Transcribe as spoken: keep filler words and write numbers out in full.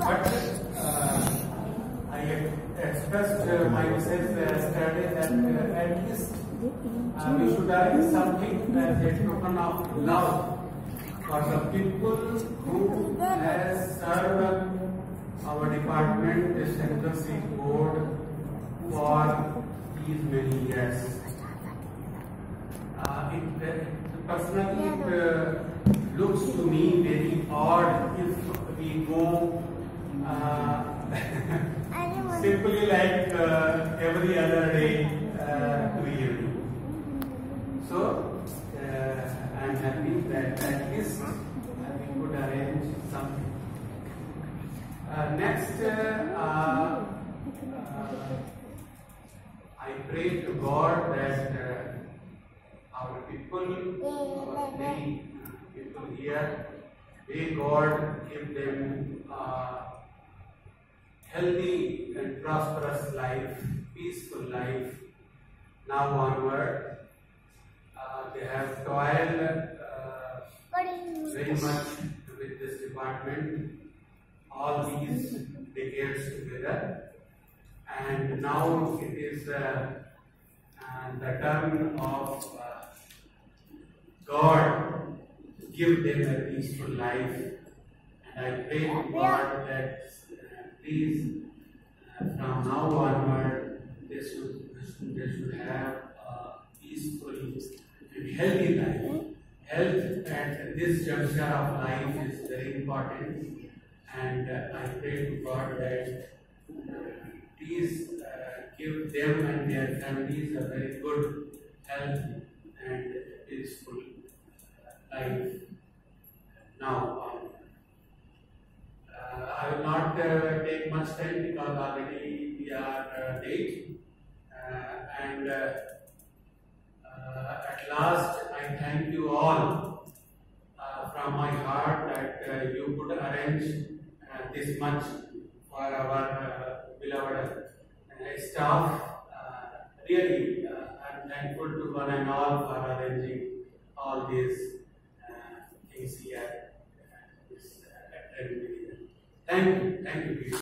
But uh, I expressed uh, myself yesterday that uh, at least uh, we should arrange something as a token of love for the people who has served our department, the Central State Board, for these many years. Uh, it, uh, personally, it uh, looks to me very odd if we go uh, simply like uh, every other day uh, to evening. So, uh, I am happy that at least uh, we could arrange something. Uh, next, uh, uh, uh, I pray to God that uh, our people, uh, many people here, may God give them uh, healthy and prosperous life, peaceful life. Now onward, uh, they have toiled uh, very much with this department all these decades together, and now it is uh, uh, the turn of uh, God to give them a peaceful life. And I pray to God that uh, please uh, from now onward they should, they should have a peaceful and healthy life. Health at this juncture of life is very important. And uh, I pray to God that uh, please uh, give them and their families a very good health and peaceful life. Now, um, uh, I will not uh, take much time because already we are uh, late. Uh, and uh, uh, at last, I thank you all uh, from my heart that uh, you could arrange Uh, this much for our uh, beloved uh, staff. Uh, really, uh, I am thankful to one and all for arranging all these uh, things here. Uh, this, uh, Thank you. Thank you.